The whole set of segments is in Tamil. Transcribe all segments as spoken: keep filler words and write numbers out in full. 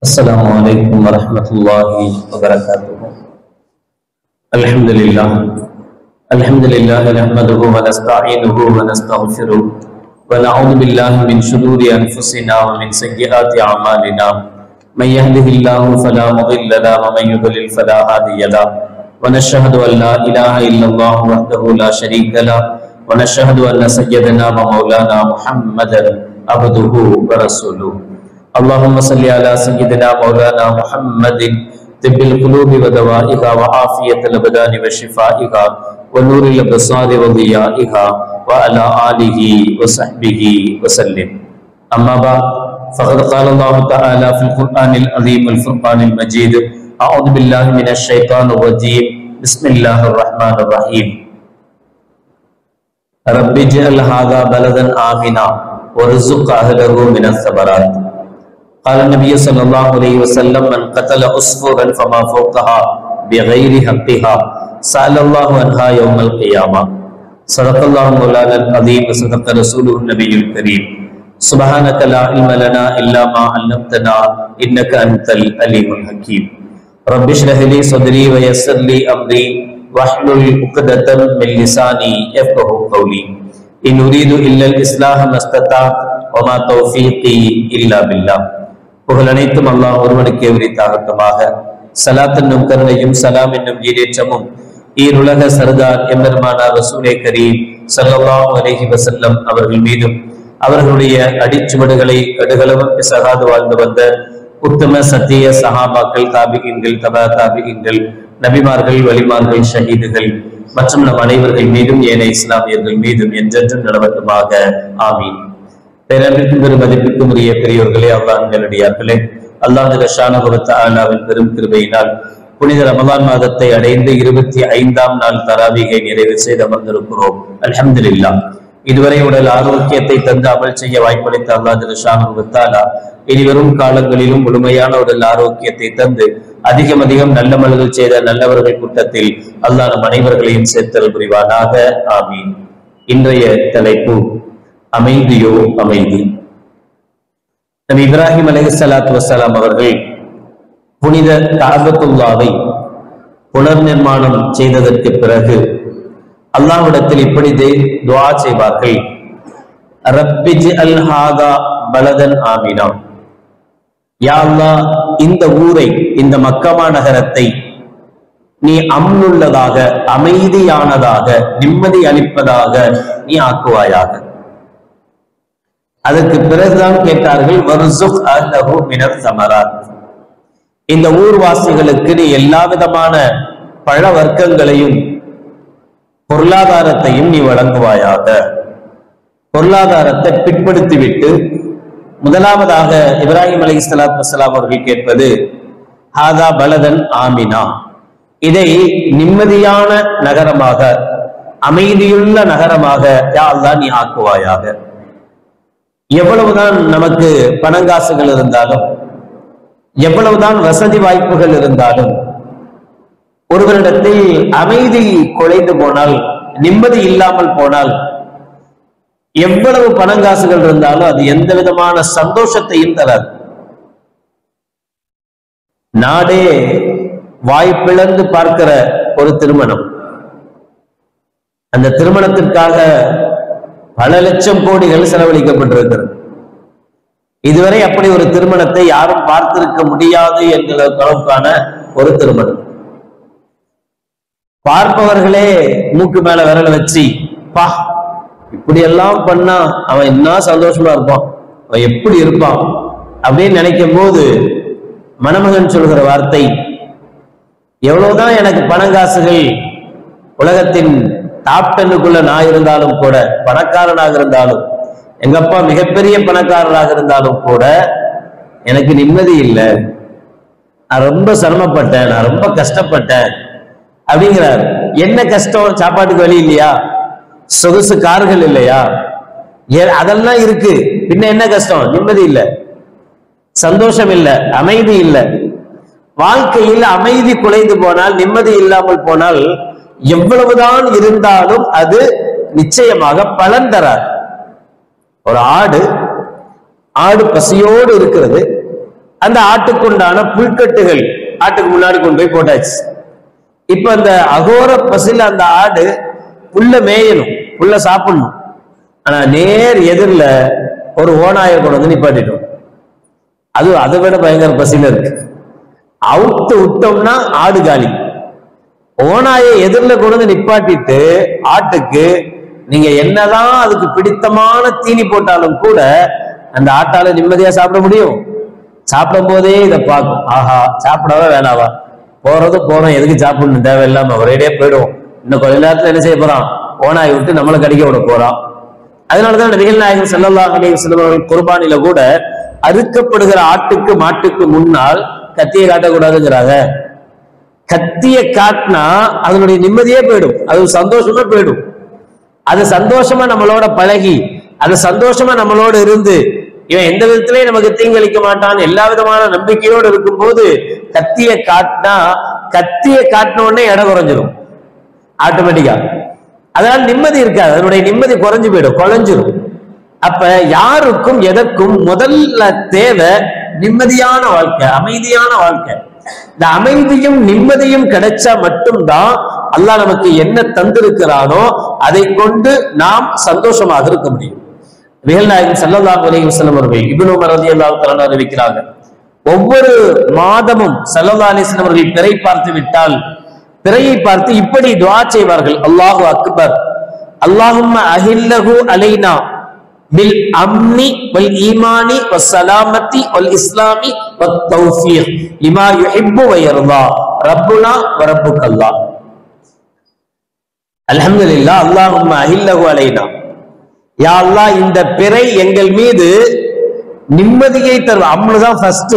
السلام عليكم ورحمة الله وبركاته. الحمد لله الحمد لله نحمده ونستعينه ونستغفره ونعوذ بالله من شرور أنفسنا ومن سيئات أعمالنا. من يهده الله فلا مضل له ومن يضلل فلا هادي له. ونشهد أن لا إله إلا الله وحده لا شريك له ونشهد أن سيدنا ومولانا محمدا عبده ورسوله. اللهم صل على سيدنا مولانا محمد طب القلوب ودوائها وعافية الأبدان وشفائها ونور الأبصار وضيائها وعلى آله وصحبه وسلم. أما بعد فقد قال الله تعالى في القرآن العظيم الفرقان المجيد: أعوذ بالله من الشيطان الرجيم بسم الله الرحمن الرحيم. رب اجعل هذا بلدا آمنا وارزق أهله من الثمرات. قال النبي صلى الله عليه وسلم: من قتل عصفورا فما فوقها بغير حقها سأل الله عنها يوم القيامة. صدق الله مولانا العظيم وصدق رسوله النبي الكريم. سبحانك لا علم لنا إلا ما علمتنا إنك أنت العليم الحكيم. رب اشرح لي صدري ويسر لي أمري واحلل عقدة من لساني يفقهوا قولي. إن أريد إلا الإصلاح ما استطعت وما توفيقي إلا بالله. புகழ் அனைத்தும் அல்லாஹ் ஒருவனுக்கே உரித்தாகட்டுமாக. சலாத் என்னும் கருணையும் சலாம் என்னும் ஈடேற்றமும் ஈருலக சர்தார் எம்பெருமானார் ரசூலே கரீம் ஸல்லல்லாஹு அலைஹி வஸல்லம் அவர்கள் மீதும் அவர்களுடைய அடிச்சுவடுகளை கடுகளவும் பிசகாது வாழ்ந்து வந்த உத்தம சத்திய சஹாபாக்கள், தாபிகீன்கள், தபா தாபிகீன்கள், நபிமார்கள், வலிமார்கள், ஷஹீதுகள் மற்றும் நம் அனைவர்கள் மீதும் ஏனைய இஸ்லாமியர்கள் மீதும் என்றென்றும் நடவட்டுமாக. ஆமீன். பேரன்பிற்கும் பெரும் மதிப்பிற்கும் உரிய பெரியோர்களே, அல்லாஹ்வின் அல்லாஹ் ஷானஹு வ தஆலாவின் பெரும் கிருபையினால் புனித ரமலான் மாதத்தை அடைந்து இருபத்தி ஐந்தாம் நாள் தராவீகை நிறைவு செய்து அமர்ந்திருக்கிறோம். அல்ஹம்துலில்லாஹ். இதுவரை உடல் ஆரோக்கியத்தை தந்து அமல் செய்ய வாய்ப்பளித்த அல்லாஹ் ஷானஹு வ தஆலா இனிவரும் காலங்களிலும் முழுமையான உடல் ஆரோக்கியத்தை தந்து அதிகம் அதிகம் நல்லமல்கள் செய்த நல்லவர்கள் கூட்டத்தில் அல்லாஹ் நம் அனைவர்களையும் சேர்த்தல் புரிவானாக. ஆமீன். இன்றைய தலைப்பு அமைதியோ அமைதி. நபி இப்ராஹிம் அலைஹிஸ்ஸலாத்து வஸ்ஸலாம் அவர்கள் புனித கஅபத்துல்லாவை புனர் நிர்மாணம் செய்ததற்கு பிறகு அல்லாஹ்விடத்தில் இப்படி துஆ செய்வார்கள்: ரப்பிஜ்அல் ஹாதா பலதன் ஆமினா. யா அல்லாஹ், இந்த ஊரை, இந்த மக்கமா நகரத்தை நீ அம்னுள்ளதாக, அமைதியானதாக, நிம்மதி அளிப்பதாக நீ ஆக்குவாயாக. அதற்கு பிறகுதான் கேட்டார்கள், வர்சுக் அஹ்லஹு மினத் ஸமராத். இந்த ஊர்வாசிகளுக்கு நீ எல்லா விதமான பழ வர்க்கங்களையும் பொருளாதாரத்தையும் நீ வழங்குவாயாக. பொருளாதாரத்தை பிற்படுத்திவிட்டு முதலாவதாக இப்ராஹிம் அலைஹிஸ்ஸலாத்து வஸ்ஸலாம் அவர்கள் கேட்பது ஹாதா பலதன் ஆமினா. இதை நிம்மதியான நகரமாக, அமைதியுள்ள நகரமாக யா அல்லாஹ் நீ ஆக்குவாயாக. எவ்வளவுதான் நமக்கு பணங்காசுகள் இருந்தாலும், எவ்வளவுதான் வசதி வாய்ப்புகள் இருந்தாலும், ஒருவரிடத்தில் அமைதி குலைந்து போனால், நிம்மதி இல்லாமல் போனால், எவ்வளவு பணங்காசுகள் இருந்தாலும் அது எந்த விதமான சந்தோஷத்தையும் தராது. நாடே வாய்ப்பிழந்து பார்க்கிற ஒரு திருமணம், அந்த திருமணத்திற்காக பல லட்சம் கோடிகள் செலவழிக்கப்பட்டிருக்கிறது. இதுவரை அப்படி ஒரு திருமணத்தை யாரும் பார்த்திருக்க முடியாது என்கிற அளவுக்கான ஒரு திருமணம். பார்ப்பவர்களே மூக்கு மேல விரல வச்சு, பா இப்படி எல்லாம் பண்ணா அவன் என்ன சந்தோஷமா இருப்பான், அவன் எப்படி இருப்பான் அப்படின்னு நினைக்கும் போது மணமகன் சொல்கிற வார்த்தை, எவ்வளவுதான் எனக்கு பணங்காசுகள் உலகத்தின் டாப் டென்னுக்குள்ள நான் இருந்தாலும் கூட, பணக்காரனாக இருந்தாலும், எங்க அப்பா மிகப்பெரிய பணக்காரராக இருந்தாலும் கூட எனக்கு நிம்மதி இல்லை, நான் ரொம்ப சிரமப்பட்டேன், நான் ரொம்ப கஷ்டப்பட்டேன் அப்படிங்கிறார். என்ன கஷ்டம்? சாப்பாட்டுக்கு வழி இல்லையா? சொகுசு கார்கள் இல்லையா? அதெல்லாம் இருக்கு, பின்ன என்ன கஷ்டம்? நிம்மதி இல்லை, சந்தோஷம் இல்லை, அமைதி இல்லை. வாழ்க்கையில் அமைதி குலைந்து போனால், நிம்மதி இல்லாமல் போனால் எவ்வளவுதான் இருந்தாலும் அது நிச்சயமாக பலன் தராது. ஒரு ஆடு ஆடு பசியோடு இருக்கிறது, அந்த ஆட்டுக்குண்டான புல்கட்டுகள் ஆட்டுக்கு முன்னாடி கொண்டு போய் போட்டாச்சு. இப்ப அந்த அகோர பசில அந்த ஆடு புல்ல மேயணும், புல்ல சாப்பிடணும். ஆனா நேர் எதிரில ஒரு ஓநாயை கொண்டு வந்து நிப்பாட்டிட்டோம். அது அதை விட பயங்கர பசில இருக்கு. அவுத்து விட்டோம்னா ஆடு காலி. ஓநாயை எதிரில கொண்டு வந்து நிப்பாட்டிட்டு ஆட்டுக்கு நீங்க என்னதான் அதுக்கு பிடித்தமான தீனி போட்டாலும் கூட அந்த ஆட்டால நிம்மதியா சாப்பிட முடியும்? சாப்பிடும் போதே இதை பார்க்கும், ஆஹா சாப்பிடவா வேணாவா, போறது போறோம், எதுக்கு சாப்பிடணும், தேவையில்லாம ஒரேடியே போயிடுவோம். இன்னும் கொஞ்ச நேரத்துல என்ன செய்ய போறான், ஓனாய் விட்டு நம்மளை கடிக்க விட போறான். அதனாலதான் நபிகள் நாயகம் ஸல்லல்லாஹு அலைஹி வஸல்லம் அவர்கள் குர்பானில கூட அறுக்கப்படுகிற ஆட்டுக்கு மாட்டுக்கு முன்னால் கத்தியை காட்டக்கூடாதுங்கிறாங்க. கத்தியை காட்டினா அதனுடைய நிம்மதியே போயிடும், அது சந்தோஷமா போயிடும். அது சந்தோஷமா நம்மளோட பழகி அது சந்தோஷமா நம்மளோட இருந்து இவன் எந்த விதத்திலையும் நமக்கு தீங்களிக்க மாட்டான் எல்லா விதமான நம்பிக்கையோடு இருக்கும் போது கத்தியை காட்டினா கத்தியை காட்டின உடனே இடம் குறைஞ்சிடும் ஆட்டோமேட்டிக்கா. அதனால நிம்மதி இருக்காது, அதனுடைய நிம்மதி குறைஞ்சு போயிடும், குறைஞ்சிடும். அப்ப யாருக்கும் எதற்கும் முதல்ல தேவை நிம்மதியான வாழ்க்கை, அமைதியான வாழ்க்கை. இந்த அமைதியும் நிம்மதியும் கிடைச்சா மட்டும்தான் அல்லாஹ் நமக்கு என்ன தந்திருக்கிறானோ அதை கொண்டு நாம் சந்தோஷமாக இருக்க முடியும். நபிகள் நாயகம் ஸல்லல்லாஹு அலைஹி வஸல்லம் அவர்கள் இப்னு உமர் ரலியல்லாஹு தஆலா அறிவிக்கிறாங்க, ஒவ்வொரு மாதமும் ஸல்லல்லாஹு அலைஹி வஸல்லம் அவர்கள் பிறை பார்த்து விட்டால் பிறையை பார்த்து இப்படி துஆ செய்வார்கள், அல்லாஹு அக்பர், அல்லாஹும்ம அஹில்லஹு அலைனா பில் அம்னி வல் ஈமானி வஸ்ஸலாமத்தி வல் இஸ்லாமி வத் தௌஃபீக் லிமா யுஹிப்பு வ யர்தா ரப்புனா வ ரப்புக்கல்லாஹ். அல்ஹம்துலில்லாஹ், அல்லாஹும்ம அஹில்லஹு அலைனா, யா அல்லாஹ் இந்த பிறை எங்கள் மீது நிம்மதியை தரும். அம்னுதான் ஃபர்ஸ்ட்,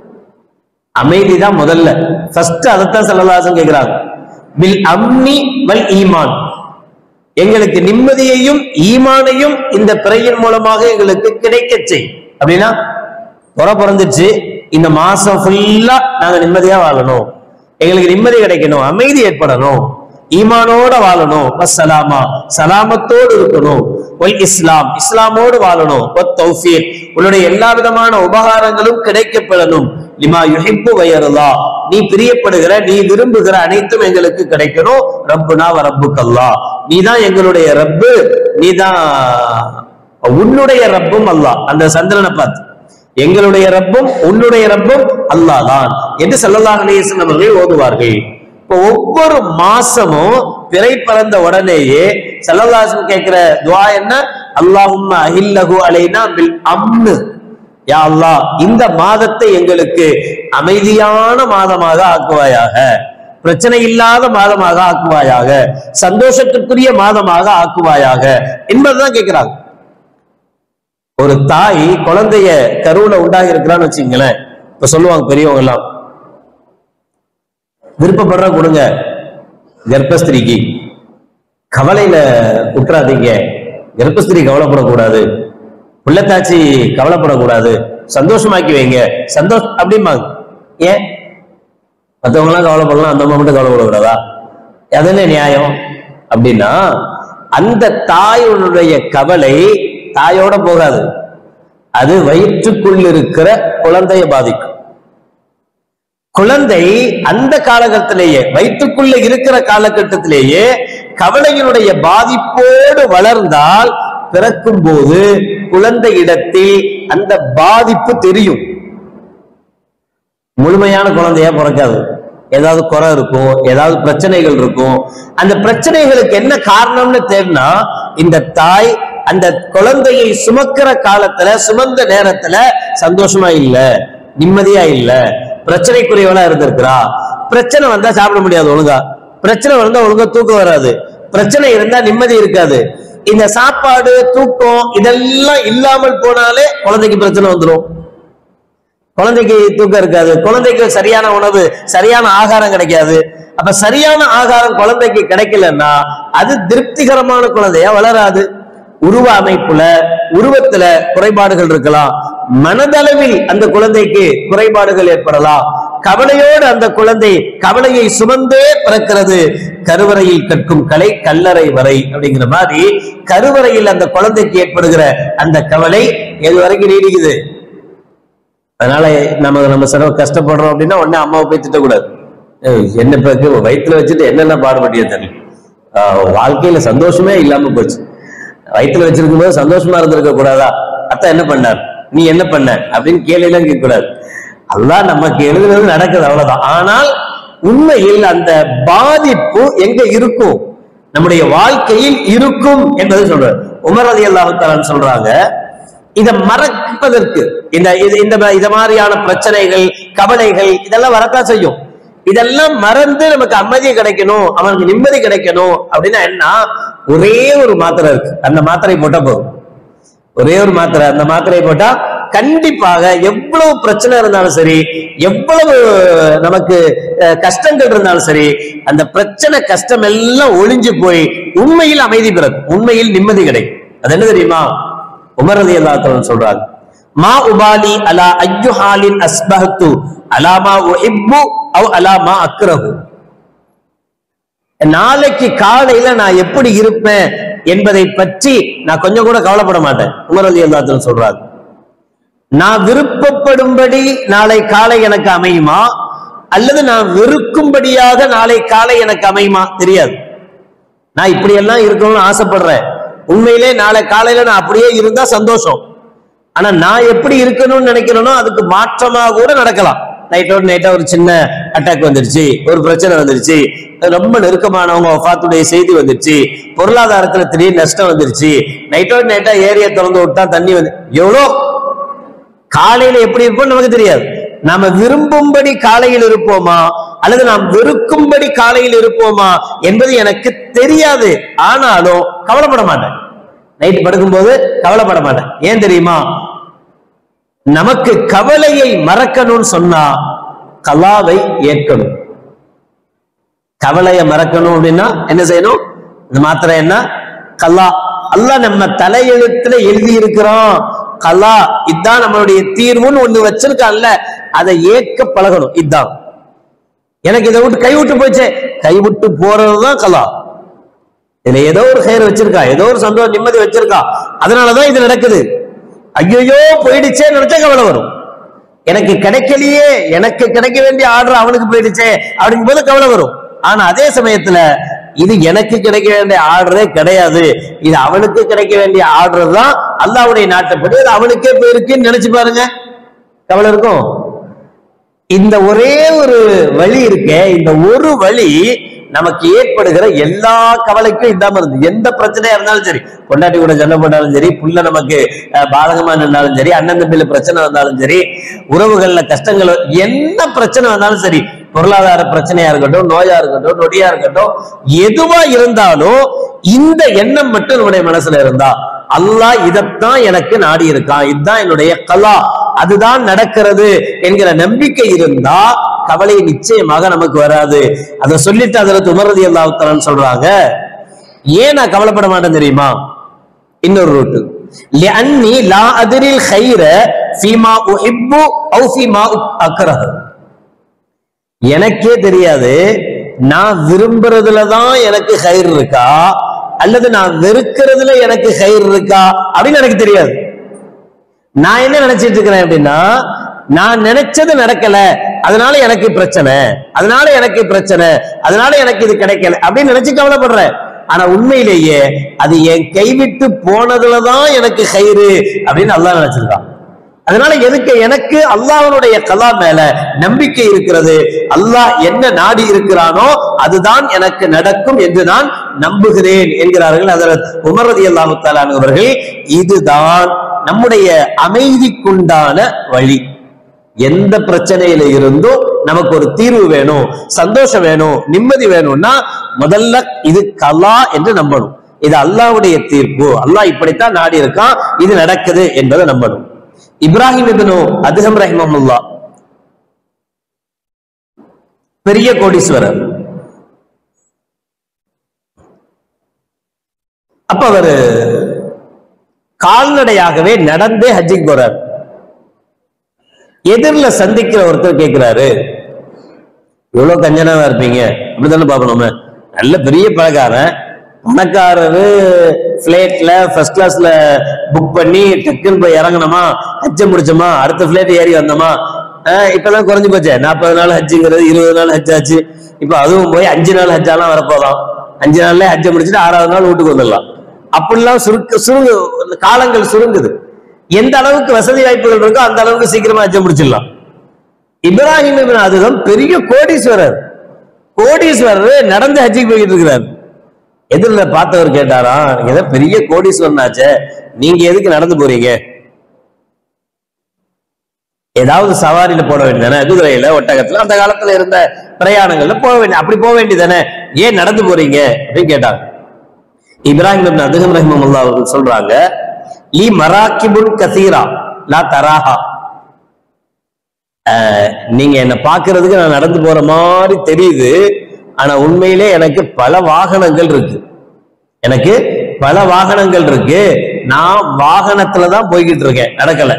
அமைதி தான் முதல்ல, ஃபர்ஸ்ட் அதைத்தான் ஸல்லல்லாஹு அலைஹி வஸல்லம் கேட்கிறாங்க. பில் அம்னி வல் ஈமான், எங்களுக்கு நிம்மதியையும் ஈமானையும் இந்த பிறையின் மூலமாக எங்களுக்கு கிடைக்க செய். அப்படின்னா புற பிறந்துச்சு, இந்த மாசம் ஃபுல்லா நாங்க நிம்மதியா வாழணும், எங்களுக்கு நிம்மதி கிடைக்கணும், அமைதி ஏற்படணும், ஈமானோட வாழணும், வஸ்ஸலாமா சலாமத்தோடு இருக்கணும், வல் இஸ்லாம் இஸ்லாமோடு வாழணும், வத் தௌஃபீக் உன்னுடைய எல்லா விதமான உபகாரங்களும் கிடைக்கப்படணும், லிமா யுஹிப்பு வ யர்தா நீ பிரியப்படுகிற நீ விரும்புகிற அனைத்தும் எங்களுக்கு கிடைக்கணும், ரப்புனா வ ரப்புக்கல்லாஹ் நீதான் எங்களுடைய ரப்பு, நீதான் உன்னுடைய ரப்பும் அல்லாஹ். அந்த சந்திரனை பார்த்து எங்களுடைய ரப்பும் உன்னுடைய ரப்பும் அல்லாஹ் தான் என்று ஸல்லல்லாஹு அலைஹி வஸல்லம் அவர்கள் ஓதுவார்கள். இப்போ ஒவ்வொரு மாசமும் பிறை பறந்த உடனேயே ஸல்லல்லாஹு அலைஹி வஸல்லம் கேட்கிற துஆ என்ன, அல்லாஹும்ம அஹில்லஹு அலைனா பில் அம்ன், யா அல்லாஹ் இந்த மாதத்தை எங்களுக்கு அமைதியான மாதமாக ஆக்குவாயாக, பிரச்சனை இல்லாத மாதமாக ஆக்குவாயாக, சந்தோஷத்திற்குரிய மாதமாக ஆக்குவாயாக என்பதுதான் கேட்கிறாங்க. ஒரு தாய் குழந்தைய கருவுல உண்டாகி இருக்கிறான்னு வச்சுங்களேன், இப்ப சொல்லுவாங்க பெரியவங்க எல்லாம், விருப்பப்படுற கொடுங்க கர்ப்பஸ்திரிக்கு, கவலையில குற்றாதீங்க, கர்ப்பஸ்திரி கவலைப்படக்கூடாது, புள்ளத்தாச்சி கவலைப்படக்கூடாது, சந்தோஷமாக்கி வைங்க சந்தோஷம் அப்படிம்பாங்க. ஏன் மற்றவங்க எல்லாம் கவலைப்படலாம், அந்த அம்மா மட்டும் கவலைப்படக்கூடாதா? அது என்ன நியாயம் அப்படின்னா, அந்த தாயுடைய கவலை தாயோட போகாது, அது வயிற்றுக்குள் இருக்கிற குழந்தையை பாதிக்கும். குழந்தை அந்த காலகட்டத்திலேயே வயிற்றுக்குள்ள இருக்கிற காலகட்டத்திலேயே கவலையினுடைய பாதிப்போடு வளர்ந்தால் பிறக்கும் போது குழந்தை இடத்தில் அந்த பாதிப்பு தெரியும். முழுமையான குழந்தையா பிறக்காது, ஏதாவது குறை இருக்கும், ஏதாவது பிரச்சனைகள் இருக்கும். அந்த பிரச்சனைகளுக்கு என்ன காரணம்னு தெரினா இந்த தாய் அந்த குழந்தையை சுமக்கிற காலத்துல சுமந்த நேரத்துல சந்தோஷமா இல்ல, நிம்மதியா இல்ல, பிரச்சனைக்குரியவளா இருந்திருக்கிறா. பிரச்சனை வந்தா சாப்பிட முடியாது ஒழுங்கா, பிரச்சனை வந்தா ஒழுங்கா தூக்கம் வராது, பிரச்சனை இருந்தா நிம்மதி இருக்காது. இந்த சாப்பாடு தூக்கம் இதெல்லாம் இல்லாமல் போனாலே குழந்தைக்கு பிரச்சனை வந்துடும், குழந்தைக்கு தூக்கம் இருக்காது, குழந்தைக்கு சரியான உணவு சரியான ஆகாரம் கிடைக்காது. அப்ப சரியான ஆகாரம் குழந்தைக்கு கிடைக்கலன்னா அது திருப்திகரமான குழந்தையா வளராது. உருவ அமைப்புல உருவத்துல குறைபாடுகள் இருக்கலாம், மனதளவில் அந்த குழந்தைக்கு குறைபாடுகள் ஏற்படலாம். கவலையோடு அந்த குழந்தை கவலையை சுமந்தே பிறக்கிறது. கருவறையில் கற்கும் கலை கல்லறை வரை அப்படிங்கிற மாதிரி கருவறையில் அந்த குழந்தைக்கு ஏற்படுகிற அந்த கவலை எது வரைக்கும் நீடிக்குது? அதனால நம்ம நம்ம சில கஷ்டப்படுறோம் அப்படின்னா உடனே அம்மாவை போய் திட்டக்கூடாது. என்ன இப்ப வயிற்றுல வச்சுட்டு என்னென்ன பாடுபட்டியோ தெரியல, வாழ்க்கையில சந்தோஷமே இல்லாம போச்சு. வயிற்றுல வச்சிருக்கும் போது சந்தோஷமா இருந்திருக்க கூடாதா? அத்தா என்ன பண்ணார், நீ என்ன பண்ண அப்படின்னு கேள்வியெல்லாம் கேட்க கூடாது. அல்லாஹ் நமக்கு எழுதுறது நடக்குது, அவ்வளவுதான். ஆனால் உண்மையில் அந்த பாதிப்பு எங்க இருக்கும், நம்முடைய வாழ்க்கையில் இருக்கும் என்பதை சொல்றாரு. உமர் ரலியல்லாஹு தஆலா சொல்றாங்க, இதை மறப்பதற்கு இந்த இந்த இத மாதிரியான பிரச்சனைகள், கவலைகள் இதெல்லாம் வரத்தான் செய்யும். இதெல்லாம் மறந்து நமக்கு அமைதி கிடைக்கணும், அவனுக்கு நிம்மதி கிடைக்கணும் அப்படின்னா என்ன, ஒரே ஒரு மாத்திரை இருக்கு, அந்த மாத்திரை போட்டா போதும். ஒரே ஒரு மாத்திரை, அந்த மாத்திரை போட்டா கண்டிப்பாக எவ்வளவு பிரச்சனை இருந்தாலும் சரி, எவ்வளவு நமக்கு கஷ்டங்கள் இருந்தாலும் சரி, அந்த பிரச்சனை கஷ்டம் எல்லாம் ஒளிஞ்சு போய் உண்மையில் அமைதி பிறக்கும், உண்மையில் நிம்மதி கிடைக்கும். அது என்ன தெரியுமா, உமர் ரலியல்லாஹு தஆலா சொல்றாங்க, மா உபாலி அலா அய்யு ஹாலின் அஸ்பஹது அலா மா உஹிப்பு அவ் அலா மா அக்ரஹு. நாளைக்கு காலையில நான் எப்படி இருப்பேன் என்பதை பற்றி நான் கொஞ்சம் கூட கவலைப்பட மாட்டேன். உமர் ரலியல்லாஹு தஆலா சொல்றாங்க, நான் விருப்பப்படும்படி நாளை காலை எனக்கு அமையுமா அல்லது நான் வெறுக்கும்படியாக நாளை காலை எனக்கு அமையுமா தெரியாது. நான் இப்படி எல்லாம் இருக்கணும்னு ஆசைப்படுறேன், உண்மையிலே நாளை காலையில நான் அப்படியே இருந்தா சந்தோஷம். ஆனா நான் எப்படி இருக்கணும்னு நினைக்கிறேனோ அதுக்கு மாற்றமாக கூட நடக்கலாம். நைட்டோட நைட்டா ஒரு சின்ன அட்டாக் வந்துருச்சு, ஒரு பிரச்சனை வந்துருச்சு, ரொம்ப நெருக்கமானவங்க வஃபாத்துடைய செய்தி வந்துருச்சு, பொருளாதாரத்துல திடீர் நஷ்டம் வந்துருச்சு, நைட்டோட நைட்டா ஏரியா திறந்து விட்டா தண்ணி வந்து, எவ்வளோ காலையில எப்படி இருப்போம் நமக்கு தெரியாது. நாம விரும்பும்படி காலையில் இருப்போமா அல்லது நாம் வெறுக்கும்படி காலையில் இருப்போமா என்பது எனக்கு தெரியாது. ஆனாலும் கவலைப்பட மாட்டேன், நைட்டு படுக்கும்போது கவலைப்பட மாட்டேன். ஏன் தெரியுமா, நமக்கு கவலையை மறக்கணும்னு சொன்னா கலாவை ஏற்கணும். கவலையை மறக்கணும் அப்படின்னா என்ன செய்யணும், இந்த மாத்திரை என்ன, கலா. அல்லாஹ் நம்ம தலையெழுத்துல எழுதி இருக்கிறோம், கலா இதுதான் நம்மளுடைய தீர்வுன்னு ஒண்ணு வச்சிருக்கான்ல, அதை ஏற்க பழகணும். இதுதான் எனக்கு இதை விட்டு கைவிட்டு போச்சே, கைவிட்டு போறதுதான் கலா. இதுல ஏதோ ஒரு கயிறு வச்சிருக்கா, ஏதோ ஒரு சந்தோஷம் நிம்மதி வச்சிருக்கா, அதனாலதான் இது நடக்குது. ஐயோ போயிடுச்சே நினைச்சா கவலை வரும். எனக்கு கிடைக்கலையே, எனக்கு கிடைக்க வேண்டிய ஆர்டர் அவனுக்கு போயிடுச்சே அப்படிங்கும் போது கவலை வரும். ஆனா அதே சமயத்துல இது எனக்கு கிடைக்க வேண்டிய ஆர்டரே கிடையாது, இது அவனுக்கு கிடைக்க வேண்டிய ஆர்டர் தான், அல்லாஹ்வுடைய நாட்டப்படி அது அவனுக்கே போயிருக்குன்னு நினைச்சு பாருங்க, கவலை இருக்கும். இந்த ஒரே ஒரு வழி இருக்கே, இந்த ஒரு வழி நமக்கு ஏற்படுகிற எல்லா கவலைக்கும் இல்லாம இருந்து, எந்த பிரச்சனையா இருந்தாலும் சரி, பொண்டாட்டி கூட சண்டை போட்டாலும் சரி, புள்ள நமக்கு பாதகமா இருந்தாலும் சரி, அண்ணன் தம்பியில பிரச்சனை வந்தாலும் சரி, உறவுகள்ல கஷ்டங்கள், என்ன பிரச்சனை வந்தாலும் சரி, பொருளாதார பிரச்சனையா இருக்கட்டும், நோயா இருக்கட்டும், நொடியா இருக்கட்டும், எதுவா இருந்தாலும் இந்த எண்ணம் மட்டும் நம்முடைய மனசுல இருந்தா, அல்லாஹ் இதைத்தான் எனக்கு நாடி இருக்கான், இதுதான் என்னுடைய கலா, அதுதான் நடக்கிறது என்கிற நம்பிக்கை இருந்தா கவலை நிச்சயமாக நமக்கு வராது. அதை சொல்லிட்டு ஹஜ்ரத் உமர் ரலியல்லாஹு தஆலா சொல்றாங்க, ஏன் நான் கவலைப்பட மாட்டேன் தெரியுமா, இன்னொரு ரூட், லிஅன்னி லா அத்ரில் கைர ஃபீமா உஹிப்பு அவ் ஃபீமா அக்ரஹு. எனக்கே தெரியாது நான் விரும்புறதுலதான் எனக்கு கயிறு இருக்கா அல்லது நான் வெறுக்கிறதுல எனக்கு கயிறு இருக்கா அப்படின்னு எனக்கு தெரியாது. நான் என்ன நினைச்சிட்டு இருக்கிறேன் அப்படின்னா, நான் நினைச்சது நடக்கல, அதனால எனக்கு பிரச்சனை, அதனால எனக்கு பிரச்சனை, அதனால எனக்கு இது கிடைக்கல அப்படின்னு நினைச்சு கவலைப்படுறேன். ஆனா உண்மையிலேயே அது என் கைவிட்டு போனதுலதான் எனக்கு கயிறு அப்படின்னு அல்லாஹ் நினைச்சிருக்கான். அதனால எதுக்கு எனக்கு அல்லாஹ்வுடைய கலா மேல நம்பிக்கை இருக்கிறது, அல்லாஹ் என்ன நாடி இருக்கிறானோ அதுதான் எனக்கு நடக்கும் என்று நான் நம்புகிறேன் என்கிறார்கள் ஹஜ்ரத் உமர் ரலியல்லாஹு தஆலா அவர்கள். இதுதான் நம்முடைய அமைதிக்குண்டான வழி. எந்த பிரச்சனையில இருந்தும் நமக்கு ஒரு தீர்வு வேணும், சந்தோஷம் வேணும், நிம்மதி வேணும்னா முதல்ல இது கலா என்று நம்பணும். இது அல்லாஹ்வுடைய தீர்ப்பு, அல்லாஹ் இப்படித்தான் நாடி இருக்கான், இது நடக்குது என்பதை நம்பணும். இப்ராஹிம் இப்னு அதுஹம் ரஹிமஹுல்லாஹ் பெரிய கோடீஸ்வரர். அப்ப அவரு கால்நடையாகவே நடந்தே ஹஜ்ஜுக்கு போறார். எதிரில சந்திக்கிற ஒருத்தர் கேட்கிறாரு, இவ்வளவு கஞ்சனாவா இருப்பீங்க அப்படித்தானே பாக்கணுமே, நல்ல பெரிய பழகாரன், பணக்காரரு பிளைட்ல ஃபர்ஸ்ட் கிளாஸ்ல புக் பண்ணி டக்குன்னு போய் இறங்கணுமா, ஹஜ்ஜ முடிச்சோமா, அடுத்த பிளைட் ஏறி வந்தோமா. இப்பெல்லாம் குறைஞ்சு போச்சே, நாற்பது நாள் ஹஜ்ஜுங்கிறது இருபது நாள் ஹஜ் ஆச்சு. இப்ப அதுவும் போய் அஞ்சு நாள் ஹஜ்ஜாலாம் வரப்போதான். அஞ்சு நாள்ல ஹஜ்ஜ முடிச்சுட்டு ஆறாவது நாள் வீட்டுக்கு வந்துடலாம். அப்படிலாம் சுருக்க சுருங்கு காலங்கள் சுருங்குது. எந்த அளவுக்கு வசதி வாய்ப்புகள் இருக்கோ அந்த அளவுக்கு சீக்கிரமா ஹஜ்ஜ முடிச்சிடலாம். இப்ராஹிம் இப்னு அதுகம் பெரிய கோடீஸ்வரர். கோடீஸ்வரர் நடந்து ஹஜ்ஜுக்கு போய்கிட்டு இருக்கிறார். எதிரில பார்த்தவர் கேட்டாரா, ஏதோ பெரிய கோடீஸ்வரனாச்சே, நீங்க எதுக்கு நடந்து போறீங்க? ஏதாவது சவாரியில போட வேண்டியதானே, குதிரையில ஒட்டகத்துல அந்த காலத்துல இருந்த பிரயாணங்கள்ல போக வேண்டிய, அப்படி போக வேண்டியதானே, ஏன் நடந்து போறீங்க அப்படின்னு கேட்டாங்க. இப்ராஹிம் இப்னு அதுகம் ரஹிமஹுல்லாஹ் அவர்கள் சொல்றாங்க, லீ மராக்கிபுன் கசீரா லா தராஹா. நீங்க என்ன பாக்குறதுக்கு நான் நடந்து போற மாதிரி தெரியுது, ஆனா உண்மையிலே எனக்கு பல வாகனங்கள் இருக்கு. எனக்கு பல வாகனங்கள் இருக்கு. நான் வாகனத்துலதான் போய்கிட்டு இருக்கேன், நடக்கல.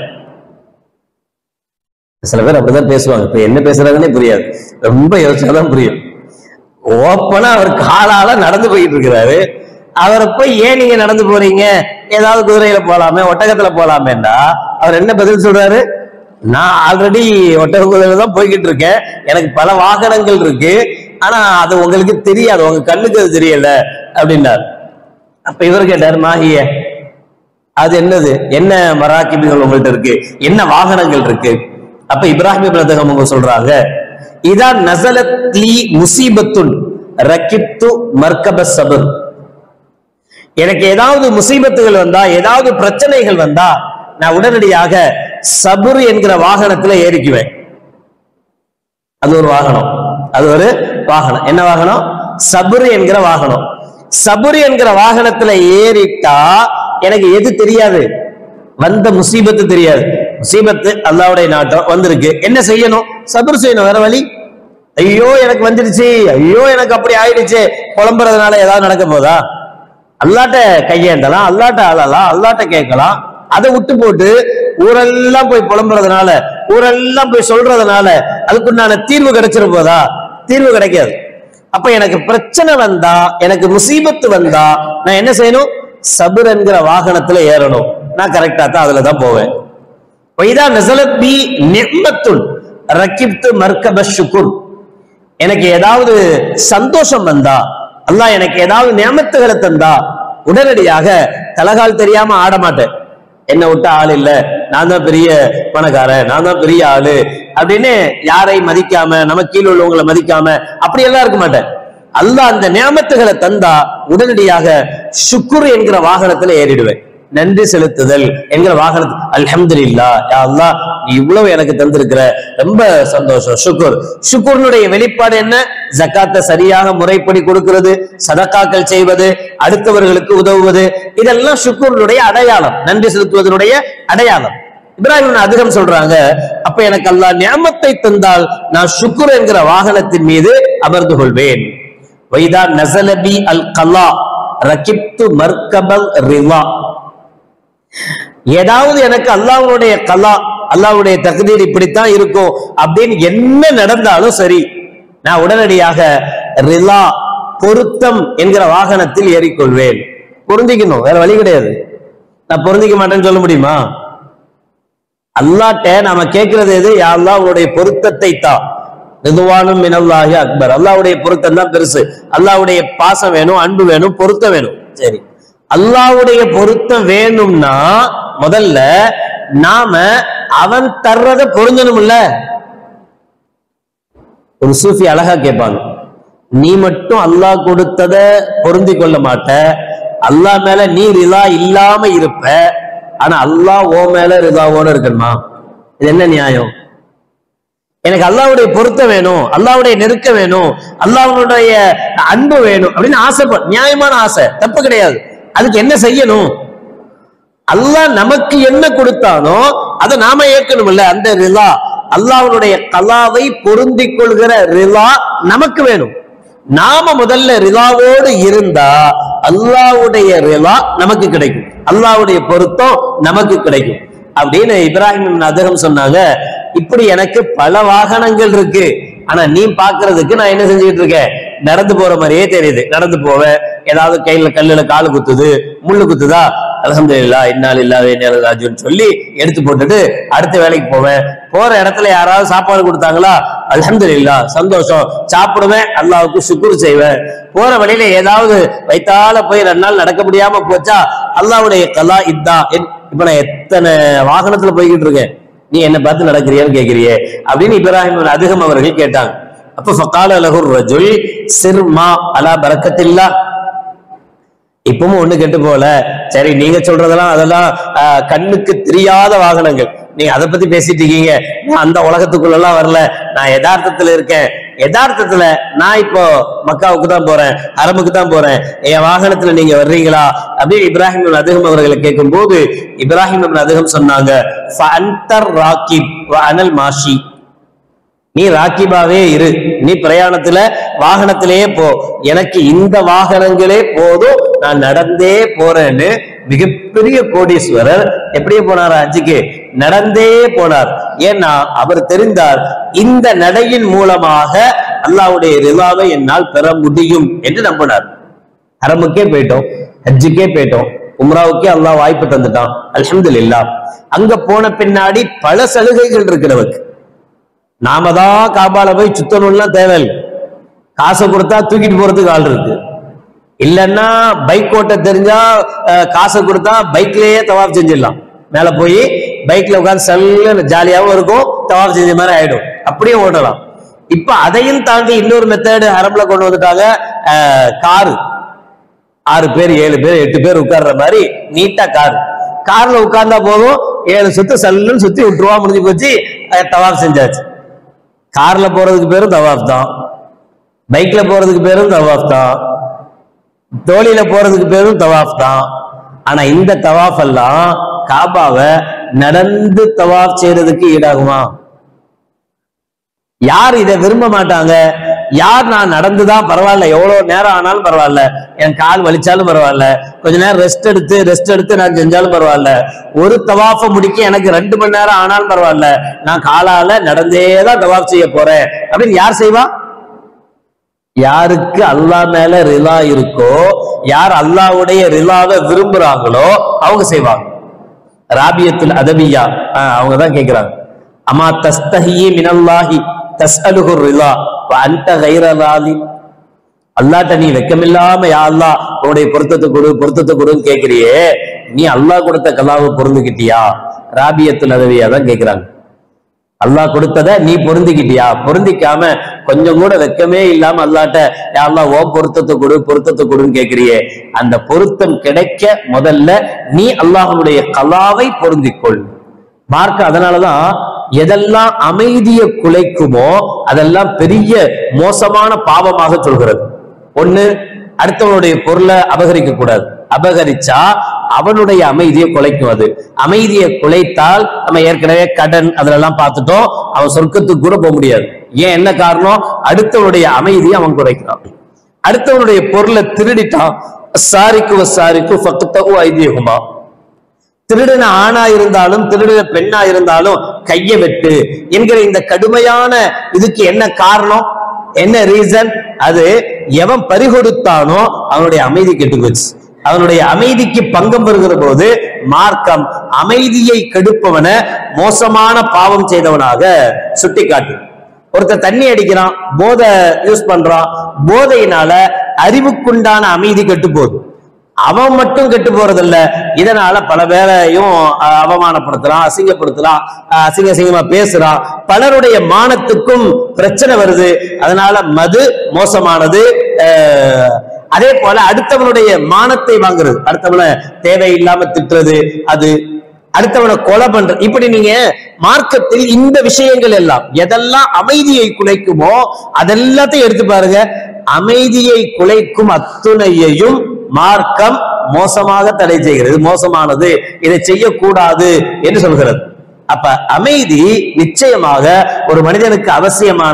சில பேர் அப்படிதான் பேசுவாங்க. இப்ப என்ன பேசுறாங்கன்னே புரியாது, ரொம்ப யோசிச்சாதான் புரியும். ஓப்பனா அவர் காலால நடந்து போயிட்டு இருக்கிறாரு. அவரை போய் ஏன் நீங்க நடந்து போறீங்க, ஏதாவது குதிரையில போலாமே, ஒட்டகத்துல போலாமேண்டா, அவர் என்ன பதில் சொல்றாரு? நான் ஆல்ரெடி ஒட்டக குதிரையில தான் போய்கிட்டு இருக்கேன், எனக்கு பல வாகனங்கள் இருக்கு, ஆனா அது உங்களுக்கு தெரியாது, உங்க கண்ணுக்கு அது தெரியல அப்படின்னாரு. அப்ப இவர் கேட்டார், மாஹிய, அது என்னது, என்ன மராக்கிபுகள் உங்கள்கிட்ட இருக்கு, என்ன வாகனங்கள் இருக்கு? அப்ப இப்ராஹிம் இப்னு அதுகம் அவங்க சொல்றாங்க, இதா நஸலத் லீ முஸீபத்துன் ரகிப்து மர்கப ஸப்ர். எனக்கு ஏதாவது முசீபத்துகள் வந்தா, ஏதாவது பிரச்சனைகள் வந்தா, நான் உடனடியாக சபுர் என்கிற வாகனத்துல ஏறிக்குவேன். அது ஒரு வாகனம், அது ஒரு வாகனம். என்ன வாகனம்? சபுர் என்கிற வாகனம். சபுர் என்கிற வாகனத்துல ஏறிட்டா எனக்கு எது தெரியாது, வந்த முசீபத்து தெரியாது. முசீபத்து அல்லாஹ்வுடைய நாட்டம் வந்திருக்கு, என்ன செய்யணும்? சபுர் செய்யணும், வேற வழி. ஐயோ எனக்கு வந்துடுச்சு, ஐயோ எனக்கு அப்படி ஆயிடுச்சு, புலம்புறதுனால ஏதாவது நடக்க போதா? அல்லாட்ட கையேண்டலாம், அல்லாட்ட ஆளலாம், அல்லாட்ட கேட்கலாம். அதை விட்டு போட்டு ஊரெல்லாம் போய் புலம்புறதுனால, ஊரெல்லாம் போய் சொல்றதுனால அதுக்குண்டான தீர்வு கிடைச்சிட போதா? தீர்வு கிடைக்காது. அப்ப எனக்கு பிரச்சனை வந்தா, எனக்கு முசீபத்து வந்தா, நான் என்ன செய்யணும்? சபுர் என்கிற வாகனத்துல ஏறணும். நான் கரெக்டா தான் அதுல தான் போவேன். வைதா நஸலத் பி நிஅமத்துன் ரகிப்து மர்கப ஷுக்ர். எனக்கு ஏதாவது சந்தோஷம் வந்தா, அல்லாஹ் எனக்கு ஏதாவது நியமத்துகளை தந்தா, உடனடியாக தலகால் தெரியாம ஆட மாட்டேன். என்ன விட்ட ஆள் இல்ல, நான் தான் பெரிய பணக்காரன், நான் தான் பெரிய ஆளு அப்படின்னு யாரை மதிக்காம, நம்ம கீழே உள்ளவங்களை மதிக்காம அப்படி எல்லாம் இருக்க மாட்டேன். அல்லாஹ் அந்த நியமத்துகளை தந்தா உடனடியாக ஷுக்ர் என்கிற வாகனத்துல ஏறிடுவேன். நன்றி செலுத்துதல் என்கிற வாகனத்தில் அல்ஹம்துலில்லாஹ், யா அல்லாஹ் நீ இவ்வளவு எனக்கு தந்திருக்கிற, ரொம்ப சந்தோஷம். ஷுக்ர். ஷுக்ருனுடைய வெளிப்பாடு என்ன? ஜக்காத்தை சரியாக முறைப்படி கொடுக்கிறது, சதக்காக்கள் செய்வது, அடுத்தவர்களுக்கு உதவுவது, இதெல்லாம் ஷுக்ருனுடைய அடையாளம், நன்றி செலுத்துவதனுடைய அடையாளம். இப்ராஹிம் இப்னு அதுகம் சொல்றாங்க, அப்ப எனக்கு அல்லாஹ் நியமத்தை தந்தால் நான் ஷுக்ர் என்கிற வாகனத்தின் மீது அமர்ந்து கொள்வேன். வைதா நஸலபி அல் கலா ரகிப்து மர்கபல் ரிலா. ஏதாவது எனக்கு அல்லாஹ்வுடைய கலா, அல்லாஹ்வுடைய தக்தீர் இப்படித்தான் இருக்கும் அப்படின்னு என்ன நடந்தாலும் சரி, நான் உடனடியாக ரிலா பொருத்தம் என்கிற வாகனத்தில் ஏறிக்கொள்வேன். பொருந்திக்கணும், வேற வழி கிடையாது. நான் பொருந்திக்க மாட்டேன்னு சொல்ல முடியுமா? அல்லாஹ்ட்ட நாம கேட்கிறது எது? யா அல்லாஹ் உன்னுடைய பொருத்தத்தை தா. ரிதுவானும் மினல்லாஹி அக்பர். அல்லாஹ்வுடைய பொருத்தம் தான் பெருசு. அல்லாஹ்வுடைய பாசம் வேணும், அன்பு வேணும், பொருத்தம் வேணும். சரி, அல்லாஹ்வுடைய பொருத்தம் வேணும்னா முதல்ல நாம அவன் தர்றத பொருந்தணும்ல. ஒரு சூஃபி அழகா கேட்பாங்க, நீ மட்டும் அல்லாஹ் கொடுத்தத பொருந்தி கொள்ள மாட்ட, அல்லாஹ் மேல நீ ரிலா இல்லாம இருப்ப, ஆனா அல்லாஹ் ஓ மேல ரிலாவோட இருக்கணுமா? இது என்ன நியாயம்? எனக்கு அல்லாஹ்வுடைய பொருத்தம் வேணும், அல்லாஹ்வுடைய நெருக்க வேணும், அல்லாஹ்வுடைய அன்பு வேணும் அப்படின்னு ஆசைப்பட, நியாயமான ஆசை, தப்பு கிடையாது. அதுக்கு என்ன செய்யணும்? அல்லாஹ் நமக்கு என்ன கொடுத்தானோ அதை நாம ஏற்கணும்ல. அந்த ரிலா, அல்லாஹ்வுடைய கலாவை பொருந்தி கொள்கிற ரிலா நமக்கு வேணும். நாம முதல்ல ரிலாவோடு இருந்தா அல்லாஹ்வுடைய ரிலா நமக்கு கிடைக்கும், அல்லாஹ்வுடைய பொருத்தம் நமக்கு கிடைக்கும் அப்படின்னு இப்ராஹிம் இப்னு அதுகம் சொன்னாங்க. இப்படி எனக்கு பல வாகனங்கள் இருக்கு, ஆனா நீ பாக்குறதுக்கு நான் என்ன செஞ்சுட்டு இருக்கேன்? நடந்து போற மாதிரியே தெரியுது. நடந்து போவேன், ஏதாவது கையில கல்லுல காலு குத்துது, முள்ளு குத்துதா, அல்ஹம்துலில்லாஹ் இன்னா லில்லாஹி வ இன்னா இலைஹி ராஜிஊன் சொல்லி எடுத்து போட்டுட்டு அடுத்த வேலைக்கு போவேன். போற இடத்துல யாராவது சாப்பாடு கொடுத்தாங்களா, அல்ஹம்துலில்லாஹ் சந்தோஷம், சாப்பிடுவேன், அல்லாஹ்வுக்கு சுக்ர் செய்வேன். போற வழியில ஏதாவது வைத்தால போய் ரெண்டு நாள் நடக்க முடியாம போச்சா, அல்லாஹ்வுடைய கலா இதான். இப்ப நான் எத்தனை வாகனத்துல போய்கிட்டு இருக்கேன், நீ என்ன பார்த்து நடக்கிறியான்னு கேட்கிறியே அப்படின்னு இப்ராஹிம் அதிகம் அவர்கள் கேட்டாங்க. அப்ப ஃபகால லஹு ரஜுல் சிர்மா அலா பரக்கத்தில்லா. இப்பவும் ஒண்ணு கெட்டு போல, சரி நீங்க சொல்றதெல்லாம் அதெல்லாம் கண்ணுக்கு தெரியாத வாகனங்கள், நீங்க அதை பத்தி பேசிட்டு இருக்கீங்க, நான் அந்த உலகத்துக்குள்ள எல்லாம் வரல, நான் யதார்த்தத்துல இருக்கேன். யதார்த்தத்துல நான் இப்போ மக்காவுக்கு தான் போறேன், அரபுக்கு தான் போறேன், என் வாகனத்துல நீங்க வர்றீங்களா அப்படின்னு இப்ராஹிம் அதிகம் அவர்களை கேட்கும் போது இப்ராஹிம் அதிகம் சொன்னாங்க, அனல் மாஷி, நீ ராக்கிபாவே இரு, நீ பிரயாணத்துல வாகனத்திலேயே போ, எனக்கு இந்த வாகனங்களே போதும், நான் நடந்தே போறேன்னு மிகப்பெரிய கோடீஸ்வரர் எப்படியே போனார் ஹஜ்ஜுக்கு, நடந்தே போனார். ஏன்னா அவர் தெரிந்தார் இந்த நடையின் மூலமாக அல்லாஹ்வுடைய ரிலாவை என்னால் பெற முடியும் என்று நம்பினார். ஹரமுக்கே போயிட்டோம், ஹஜ்ஜுக்கே போயிட்டோம், உம்ராவுக்கே அல்லாஹ் வாய்ப்பு தந்துட்டான், அல்ஹம்துலில்லாஹ். அங்க போன பின்னாடி பல சலுகைகள் இருக்கிறவருக்கு. நாம தான் காபால போய் சுத்தணும்லாம் தேவையில்லை, காசை கொடுத்தா தூக்கிட்டு போறதுக்கு ஆள் இருக்கு. இல்லைன்னா பைக் ஓட்ட தெரிஞ்சா காசை கொடுத்தா பைக்லயே தவாப் செஞ்சிடலாம், மேல போய் பைக்ல உட்காந்து சல்ல ஜாலியாவும் இருக்கும், தவாப் செஞ்ச மாதிரி ஆயிடும், அப்படியே ஓட்டலாம். இப்ப அதையும் தாண்டி இன்னொரு மெத்தடு ஹரம்ல கொண்டு வந்துட்டாங்க, காரு. ஆறு பேர் ஏழு பேர் எட்டு பேர் உட்கார்ற மாதிரி நீட்டா காரு. கார்ல உட்கார்ந்தா போதும், ஏழு சுத்து சல்லுன்னு சுத்தி விட்டுருவா, முடிஞ்சு போச்சு, தவாப் செஞ்சாச்சு. கார்ல போறதுக்கு பேரும் தவாப் தான், பைக்ல போறதுக்கு பேரும் தவாப் தான், தோழியில போறதுக்கு பேரும் தவாப் தான். ஆனா இந்த தவாப் எல்லாம் காபாவை நடந்து தவாப் செய்யறதுக்கு ஈடாகுமா? யார் இதை விரும்ப மாட்டாங்க? யார் நான் நடந்துதான் பரவாயில்ல, எவ்வளவு நேரம் ஆனாலும் பரவாயில்ல, என் கால் வலிச்சாலும் பரவாயில்ல, கொஞ்ச நேரம் ரெஸ்ட் எடுத்து ரெஸ்ட் எடுத்து நான் செஞ்சாலும் பரவாயில்ல, ஒரு தவாஃபை முடிக்க எனக்கு ரெண்டு மணி நேரம் ஆனாலும் பரவாயில்ல, நான் காலால நடந்தேதான் தவாஃப் செய்ய போறேன் அப்படின்னு யார் செய்வா? யாருக்கு அல்லாஹ் மேல ரிலா இருக்கோ, யார் அல்லாஹ்வுடைய ரிலாவை விரும்புறாங்களோ அவங்க செய்வாங்க. ராபியத்துல் அதபியா அவங்கதான் கேட்கிறாங்க, அமா தஸ்தஹி மினல்லாஹி தஸ்அலுஹு ரிலா வ அன்த கைர ராலிம். அல்லாஹ்ட்ட நீ வெக்கமில்லாம யா அல்லாஹ் உன்னுடைய பொருத்தத்தை கொடு பொருத்தத்தை கொடுன்னு கேட்கிறியே, நீ அல்லாஹ் கொடுத்த கலாவை பொருந்துகிட்டியா? ராபியத்துல் அதபியா தான் கேட்கிறாங்க. அல்லாஹ் கொடுத்தத நீ பொருந்திக்கிட்டியா? பொருந்திக்காம கொஞ்சம் கூட வெக்கமே இல்லாம அல்லாஹ்ட்ட யா அல்லாஹ் ஓ பொருத்தத்தை கொடு பொருத்தத்தை கொடுன்னு கேட்கிறியே, அந்த பொருத்தம் கிடைக்க முதல்ல நீ அல்லாஹ்வுடைய கலாவை பொருந்திக்கொள். மார்க்க அதனாலதான் எதெல்லாம் அமைதியை குலைக்குமோ அதெல்லாம் பெரிய மோசமான பாவமாக சொல்கிறது. ஒண்ணு, அடுத்தவனுடைய பொருளை அபகரிக்க கூடாது, அபகரிச்சா அவனுடைய அமைதியை குலைக்கும். அது அமைதியை குலைத்தால் நம்ம ஏற்கனவே கடன் அதெல்லாம் பார்த்துட்டோம், அவன் சொர்க்கத்துக்கு கூட போக முடியாது. ஏன், என்ன காரணம்? அடுத்தவனுடைய அமைதியை அவன் குறைக்கிறான். அடுத்தவனுடைய பொருளை திருடிட்டான், சாரிக்கு சாரிக்கு ஃபக்தஹு ஐதியஹுமா, திருடின ஆணா இருந்தாலும் திருடின பெண்ணா இருந்தாலும் கையை வெட்டு என்கிற இந்த கடுமையான இதுக்கு என்ன காரணம், என்ன ரீசன்? அது எவன் பறிகொடுத்தானோ அவனுடைய அமைதி கெட்டு போச்சு. அவனுடைய அமைதிக்கு பங்கம் பெறுகிற போது மார்க்கம் அமைதியை கெடுப்பவன மோசமான பாவம் செய்தவனாக சுட்டி காட்டு. ஒருத்தர் தண்ணி அடிக்கிறான், போதை யூஸ் பண்றான், போதையினால அறிவுக்குண்டான அமைதி கெட்டு போகுது. அவன் மட்டும் கெட்டு போறதில்ல, இதனால பல பேரையும் அவமானப்படுத்தலாம், அசிங்கப்படுத்தலாம், அசிங்க அசிங்கமா பேசுறான், பலருடைய மானத்துக்கும் பிரச்சனை வருது. அதனால மது மோசமானது. அதே போல அடுத்தவனுடைய மானத்தை வாங்குறது, அடுத்தவனை தேவையில்லாம திட்டுறது, அது அடுத்தவனை கொலை பண்றது, இப்படி நீங்க மார்க்கத்தில் இந்த விஷயங்கள் எல்லாம் எதெல்லாம் அமைதியை குலைக்குமோ அதெல்லாத்தையும் எடுத்து பாருங்க. அமைதியை குலைக்கும் அத்துணையையும் மார்க்கம் மோசமாக தடை செய்கிறது, மோசமானது, இதை செய்யக்கூடாது என்று சொல்கிறது. அப்ப அமைதி நிச்சயமாக ஒரு மனிதனுக்கு அவசியமானது.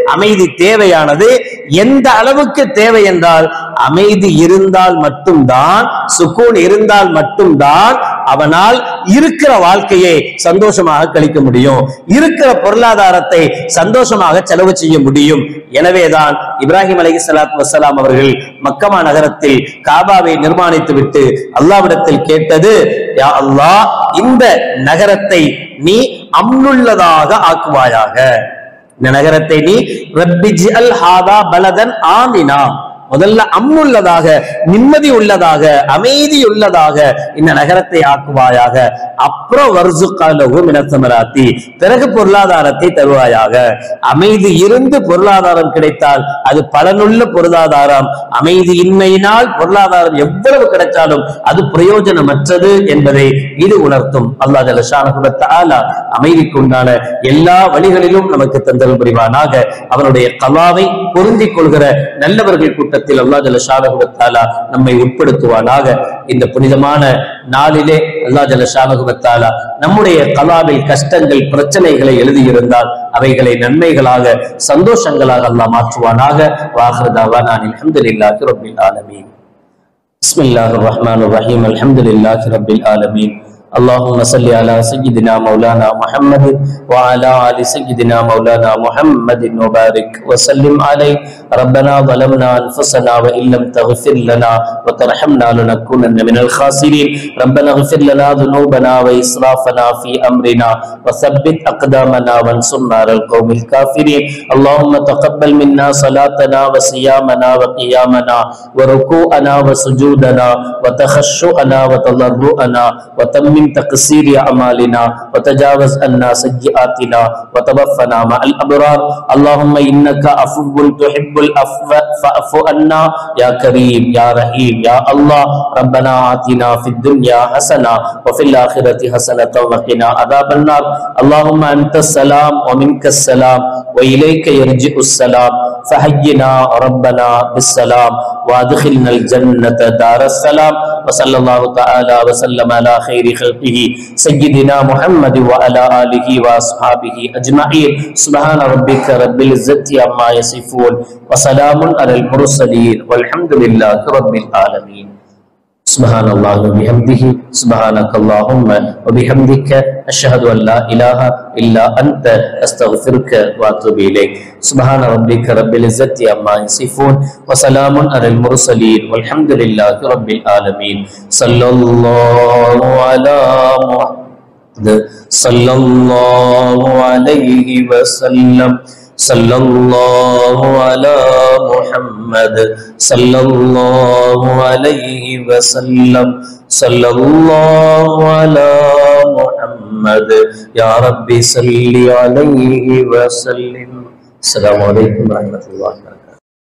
அமைதி தேவையானது. எந்த அளவுக்கு தேவை என்றால், அமைதி இருந்தால் மட்டும்தான், சுக்கூன் இருந்தால் மட்டும்தான் அவனால் இருக்கிற வாழ்க்கையை சந்தோஷமாக கழிக்க முடியும், இருக்கிற பொருளாதாரத்தை சந்தோஷமாக செலவு செய்ய முடியும். எனவேதான் இப்ராஹிம் அலைஹிஸ்ஸலாத்து வஸ்ஸலாம் அவர்கள் மக்கமா நகரத்தில் காபாவை நிர்மாணித்து விட்டு அல்லாஹ்விடத்தில் கேட்டது, யா அல்லாஹ், இந்த நகரத்தை நீ அம்னுள்ளதாக ஆக்குவாயாக. இந்த நகரத்தை நீ ரப்பிஜ்அல் ஹாதா பலதன் ஆமினா, முதல்ல அம்னுள்ளதாக, நிம்மதி உள்ளதாக, அமைதி உள்ளதாக இந்த நகரத்தை ஆக்குவாயாக. அப்புறம் வர்சுகலஹு மினஸ் ஸமராத்தி, பிறகு பொருளாதாரத்தை தருவாயாக. அமைதி இருந்து பொருளாதாரம் கிடைத்தால் அது பலனுள்ள பொருளாதாரம். அமைதியின்மையினால் பொருளாதாரம் எவ்வளவு கிடைத்தாலும் அது பிரயோஜனமற்றது என்பதை இது உணர்த்தும். அல்லாஹ் ஜல்ல ஷானஹு வ தஆலா அமைதிக்கு உண்டான எல்லா வழிகளிலும் நமக்கு தந்தல் புரிவானாக. அவனுடைய கலாவை பொருந்திக் கொள்கிற நல்லவர்கள் கூட்ட அல்லாஹ் ஜல்ல ஷானஹு வ தஆலா நம்மை உட்படுத்துவானாக. இந்த புனிதமான நாளிலே அல்லாஹ் ஜல்ல ஷானஹு வ தஆலா நம்முடைய கலாவில் கஷ்டங்கள், பிரச்சனைகளை எழுதியிருந்தால் அவைகளை நன்மைகளாக, சந்தோஷங்களாக அல்லாஹ் மாற்றுவானாக. வாஹிரு தஅவானா அல்ஹம்துலில்லாஹி ரப்பில் ஆலமீன். பிஸ்மில்லாஹிர் ரஹ்மானிர் ரஹீம். அல்ஹம்துலில்லாஹி ரப்பில் ஆலமீன். اللهم صل على سيدنا مولانا محمد وعلى آل سيدنا مولانا محمد وبارك وسلم عليه. ربنا ظلمنا أنفسنا وإن لم تغفر لنا وترحمنا لنكونن من الخاسرين. ربنا اغفر لنا ذنوبنا وإسرافنا في أمرنا وثبت أقدامنا وانصرنا على القوم الكافرين. اللهم تقبل منا صلاتنا وصيامنا وقيامنا وركوعنا وسجودنا وتخشعنا وتضرعنا وتمم تقصير أعمالنا وتجاوز عنا سيئاتنا وتوفنا مع الأبرار. اللهم إنك عفو تحب العفو فاعف عنا يا كريم يا رحيم يا الله. ربنا آتنا في الدنيا حسنة وفي الآخرة حسنة وقنا عذاب النار. اللهم أنت السلام ومنك السلام وإليك يرجع السلام. فحينا ربنا بالسلام وادخلنا الجنة دار السلام. وصلى الله تعالى وسلم على خير خلقه سيدنا محمد وعلى آله وأصحابه أجمعين. سبحان ربك رب العزة عما يصفون وسلام على المرسلين والحمد لله رب العالمين. سبحان الله وبحمده سبحانك اللهم وبحمدك أشهد أن لا إله إلا أنت أستغفرك وأتوب إليك. سبحان ربك رب العزة عما يصفون وسلام على المرسلين والحمد لله رب العالمين. صلى الله على محمد صلى الله عليه وسلم. صلى الله على محمد صلى الله عليه وسلم. صلى الله على محمد يا رب صل عليه وسلم. السلام عليكم ورحمة الله وبركاته.